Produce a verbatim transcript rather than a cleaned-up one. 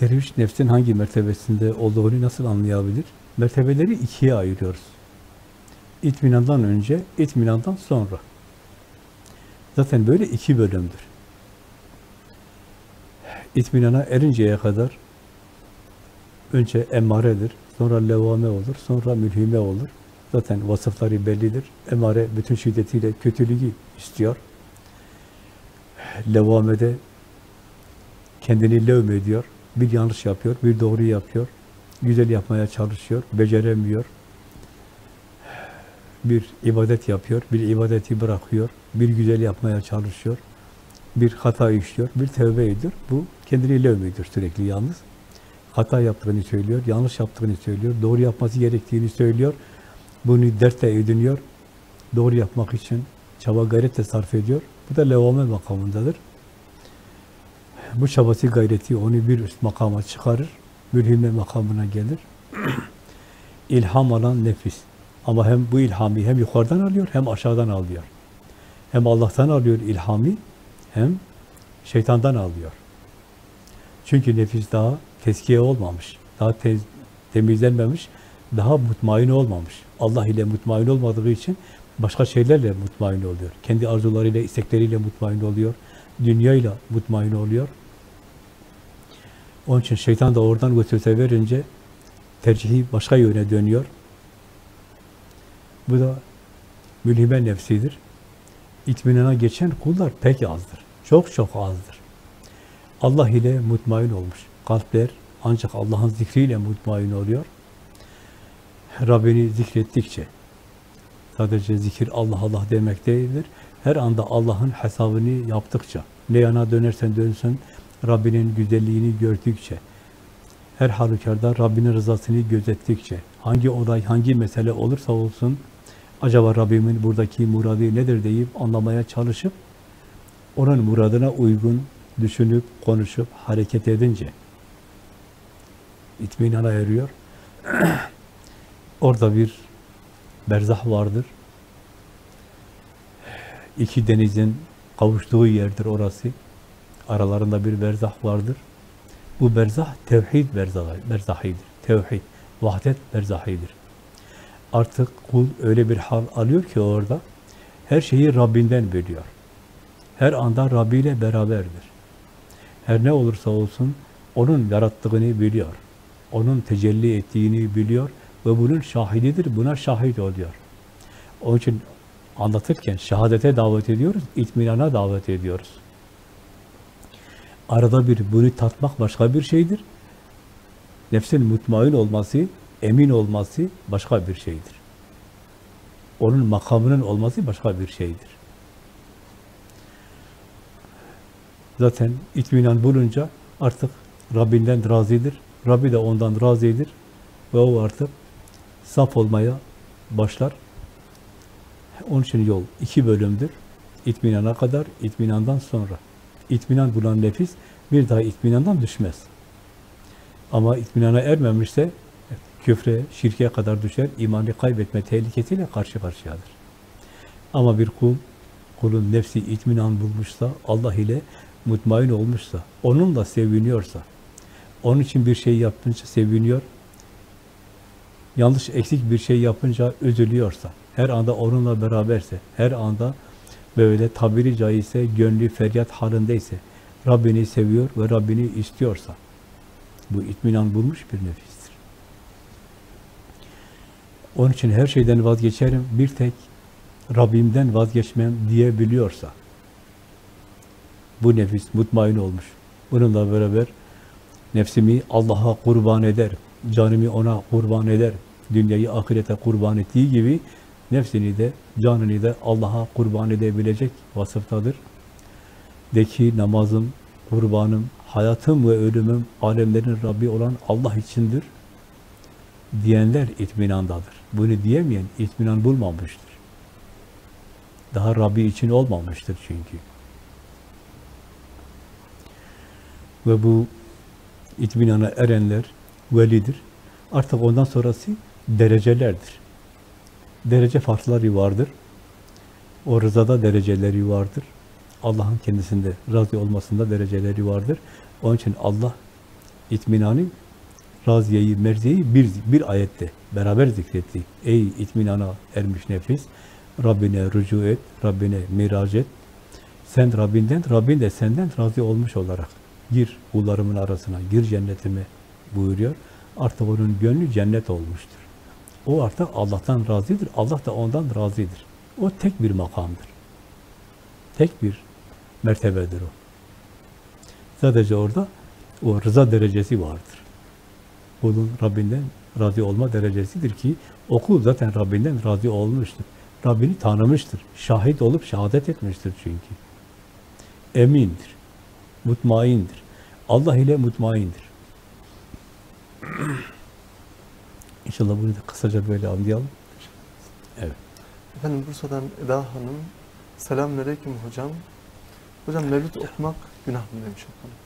derviş nefsin hangi mertebesinde olduğunu nasıl anlayabilir? Mertebeleri ikiye ayırıyoruz. İtminandan önce, itminandan sonra. Zaten böyle iki bölümdür. İtminana erinceye kadar önce emmaredir, sonra levvame olur, sonra mülhime olur. Zaten vasıfları bellidir. Emmare bütün şiddetiyle kötülüğü istiyor. Levvamede kendini levmediyor. Bir yanlış yapıyor, bir doğru yapıyor. Güzel yapmaya çalışıyor, beceremiyor. Bir ibadet yapıyor, bir ibadeti bırakıyor. Bir güzel yapmaya çalışıyor. Bir hata işliyor, bir tevbe ediyor. Bu kendini levmediyor sürekli yalnız. Hata yaptığını söylüyor, yanlış yaptığını söylüyor, doğru yapması gerektiğini söylüyor. Bunu dertle ediniyor. Doğru yapmak için çaba gayretle sarf ediyor. Bu da levvame makamındadır. Bu çabası gayreti onu bir üst makama çıkarır. Mülhime makamına gelir. İlham alan nefis. Ama hem bu ilhami hem yukarıdan alıyor hem aşağıdan alıyor. Hem Allah'tan alıyor ilhami hem şeytandan alıyor. Çünkü nefis daha tezkiye olmamış. Daha tez, temizlenmemiş. Daha mutmain olmamış. Allah ile mutmain olmadığı için başka şeylerle mutmain oluyor. Kendi arzularıyla, istekleriyle mutmain oluyor. Dünyayla mutmain oluyor. Onun için şeytan da oradan götürse verince tercihi başka yöne dönüyor. Bu da mülhime nefsidir. İtminana geçen kullar pek azdır. Çok çok azdır. Allah ile mutmain olmuş. Kalpler ancak Allah'ın zikriyle mutmain oluyor. Rabbini zikrettikçe, sadece zikir Allah Allah demek değildir. Her anda Allah'ın hesabını yaptıkça, ne yana dönersen dönsün, Rabbinin güzelliğini gördükçe, her halükarda Rabbinin rızasını gözettikçe, hangi olay, hangi mesele olursa olsun, acaba Rabbimin buradaki muradı nedir deyip anlamaya çalışıp, onun muradına uygun düşünüp, konuşup, hareket edince, itminana eriyor. Orada bir berzah vardır. İki denizin kavuştuğu yerdir orası. Aralarında bir berzah vardır. Bu berzah tevhid berzahı, berzahidir. Tevhid, vahdet berzahidir. Artık kul öyle bir hal alıyor ki orada her şeyi Rabbinden biliyor. Her anda Rabbi ile beraberdir. Her ne olursa olsun onun yarattığını biliyor. Onun tecelli ettiğini biliyor ve bunun şahididir, buna şahit oluyor. Onun için anlatırken şehadete davet ediyoruz, itminana davet ediyoruz. Arada bir bunu tatmak başka bir şeydir. Nefsin mutmain olması, emin olması başka bir şeydir. Onun makamının olması başka bir şeydir. Zaten itminan bulunca artık Rabbinden razıdır. Rabbi de ondan razıdır. Ve o artık saf olmaya başlar. Onun için yol iki bölümdür. İtminana kadar, itminandan sonra. İtminan bulan nefis bir daha itminandan düşmez. Ama itminana ermemişse küfre, şirke kadar düşer, imanı kaybetme tehlikesiyle karşı karşıyadır. Ama bir kul, kulun nefsi itminan bulmuşsa, Allah ile mutmain olmuşsa, onunla seviniyorsa, onun için bir şey yapınca seviniyor, yanlış, eksik bir şey yapınca üzülüyorsa, her anda onunla beraberse, her anda böyle tabiri caizse, gönlü feryat halindeyse, Rabbini seviyor ve Rabbini istiyorsa, bu itminan bulmuş bir nefistir. Onun için her şeyden vazgeçerim, bir tek Rabbimden vazgeçmem diyebiliyorsa, bu nefis mutmain olmuş. Bununla beraber nefsimi Allah'a kurban ederim, canımı ona kurban ederim. Dünyayı ahirete kurban ettiği gibi nefsini de, canını da Allah'a kurban edebilecek vasıftadır. De ki namazım, kurbanım, hayatım ve ölümüm alemlerin Rabbi olan Allah içindir diyenler itminandadır. Bunu diyemeyen itminan bulmamıştır. Daha Rabbi için olmamıştır çünkü. Ve bu itminana erenler velidir. Artık ondan sonrası derecelerdir. Derece farkları vardır. O rızada dereceleri vardır. Allah'ın kendisinde razı olmasında dereceleri vardır. Onun için Allah itminanı, raziyeyi, merziyeyi bir, bir ayette beraber zikretti. Ey itminana ermiş nefis, Rabbine rücu et, Rabbine mirac et. Sen Rabbinden, Rabbin de senden razı olmuş olarak gir kullarımın arasına, gir cennetime buyuruyor. Artık onun gönlü cennet olmuştur. O artık Allah'tan razıdır, Allah da ondan razıdır. O tek bir makamdır. Tek bir mertebedir o. Sadece orada o rıza derecesi vardır. Kulun Rabbinden razı olma derecesidir ki o kul zaten Rabbinden razı olmuştur. Rabbini tanımıştır. Şahit olup şehadet etmiştir çünkü. Emindir. Mutmaindir. Allah ile mutmaindir. İnşallah bunu da kısaca böyle anlayalım. Evet. Efendim Bursa'dan Eda Hanım. Selamünaleyküm hocam. Hocam mevlüt okumak günah mı demiş efendim?